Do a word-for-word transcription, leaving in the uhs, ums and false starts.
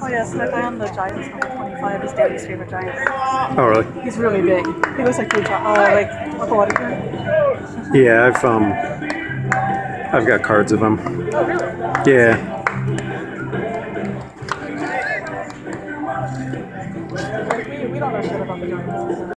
Oh yes, that guy on the Giants, number twenty-five, is Daddy's favorite Giant. Oh, really? He's really big. He looks like Blue uh, like Uncle Whitaker. Yeah, I've um, I've got cards of him. Oh really? Yeah. We, we don't know shit about the Giants.